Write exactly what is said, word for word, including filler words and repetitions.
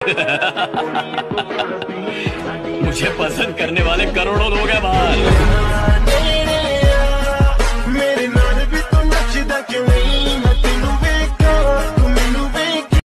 मुझे पसंद करने वाले करोड़ों लोग हैं बाहर।